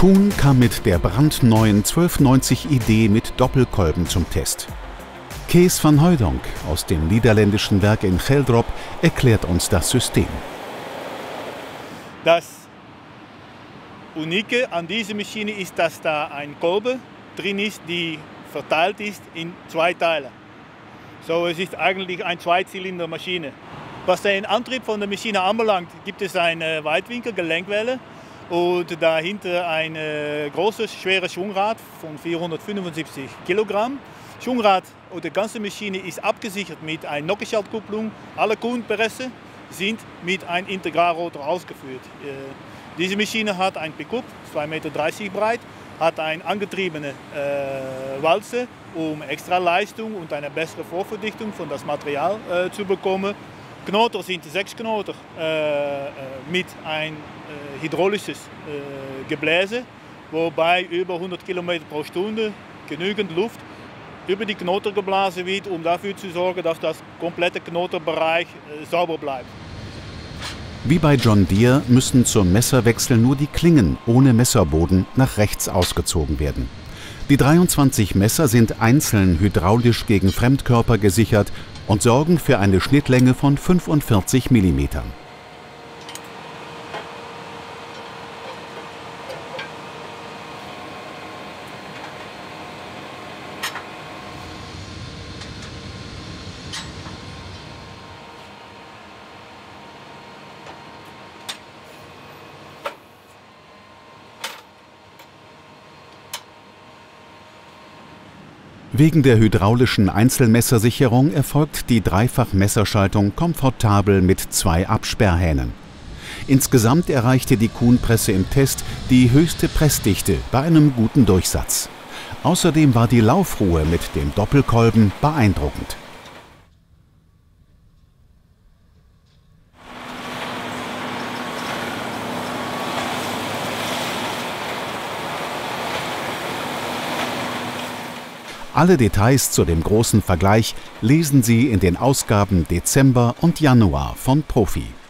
Kuhn kam mit der brandneuen 1290 ID mit Doppelkolben zum Test. Kees van Hooydonk aus dem niederländischen Werk in Geldrop erklärt uns das System. Das Unique an dieser Maschine ist, dass da ein Kolbe drin ist, die verteilt ist in zwei Teile. So, es ist eigentlich eine Zweizylindermaschine. Was den Antrieb von der Maschine anbelangt, gibt es eine Weitwinkel-Gelenkwelle und dahinter ein großes, schweres Schwungrad von 475 Kilogramm. Schwungrad und die ganze Maschine ist abgesichert mit einer Nockenschaltkupplung. Alle Kuhnpresse sind mit einem Integralrotor ausgeführt. Diese Maschine hat ein Pickup, 2,30 Meter breit, hat eine angetriebene Walze, um extra Leistung und eine bessere Vorverdichtung von das Material zu bekommen. Knoten sind 6 Knoten mit ein hydraulisches Gebläse, wobei über 100 km pro Stunde genügend Luft über die Knoten geblasen wird, um dafür zu sorgen, dass das komplette Knotenbereich sauber bleibt. Wie bei John Deere müssen zum Messerwechsel nur die Klingen ohne Messerboden nach rechts ausgezogen werden. Die 23 Messer sind einzeln hydraulisch gegen Fremdkörper gesichert und sorgen für eine Schnittlänge von 45 mm. Wegen der hydraulischen Einzelmessersicherung erfolgt die Dreifach-Messerschaltung komfortabel mit 2 Absperrhähnen. Insgesamt erreichte die Kuhn-Presse im Test die höchste Pressdichte bei einem guten Durchsatz. Außerdem war die Laufruhe mit dem Doppelkolben beeindruckend. Alle Details zu dem großen Vergleich lesen Sie in den Ausgaben Dezember und Januar von Profi.